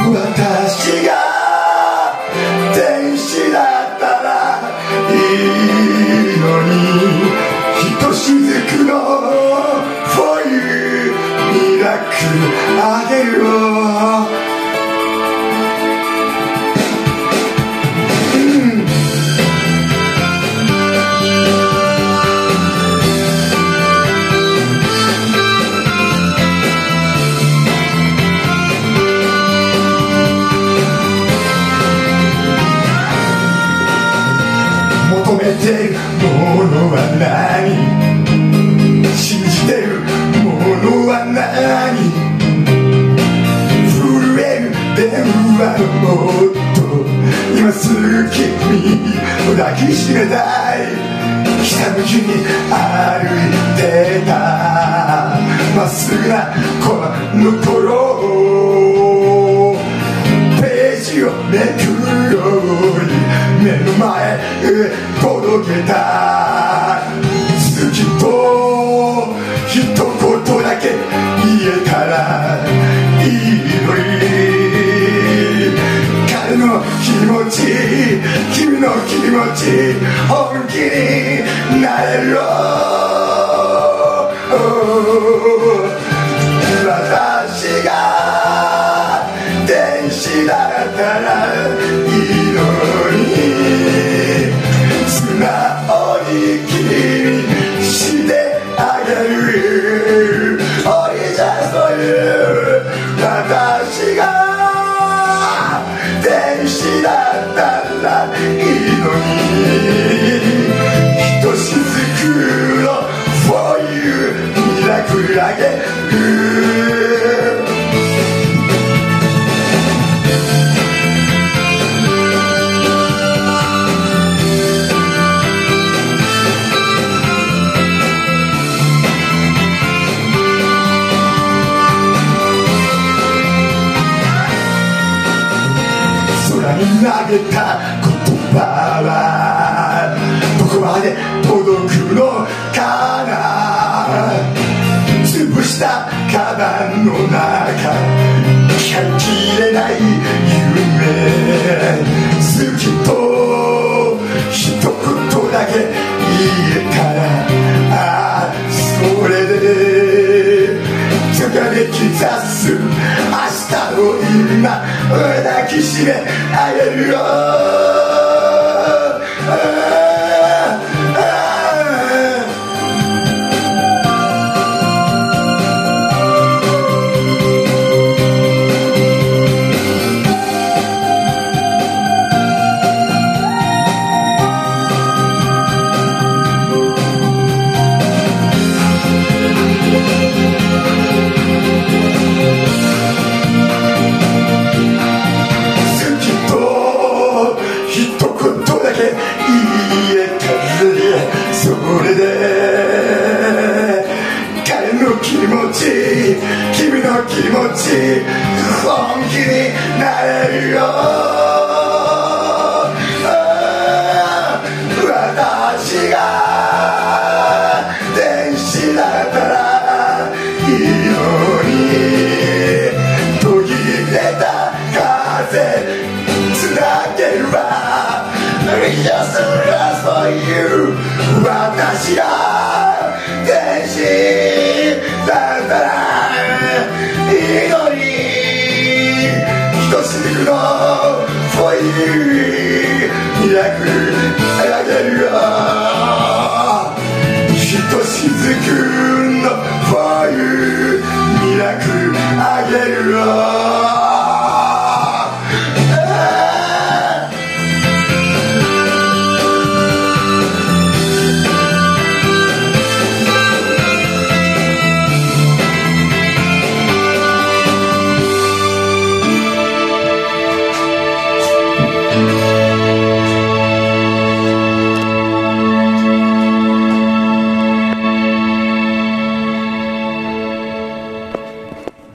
私が天使だったらいいのに、ひとしずくの For you ミラクルあげるよ。求めてるものは何、信じてるものは何、震える電話の音、今すぐ君を抱きしめたい。ひたむきに歩いてたまっすぐなこの頃、ページをめくるように目の前へ届けた。好きと一言だけ言えたらいいのに、彼の気持ち、君の気持ち、本気になれるよ。私が天使だったらいいのに、素直に君にしてあげる。おいじゃそういう私が天使だったらいいのに、ひとしずくの For you ミラクルあげる。空に投げた言葉はどこまで届くのかな。潰したカバンの中、キャッきれない夢、好きと一言だけ言えたら、ああそれで高め刻す明日を今抱きしめあげるよ。それで彼の気持ち、君の気持ち、本気になれるよ。私が天使だったらいいのに、途切れた風つなげるわ。Just for you 私が天使だったらいいのに、ひとしずくの For you ミラクルあげるよ。ひとしずくの For you ミラクルあげるよ。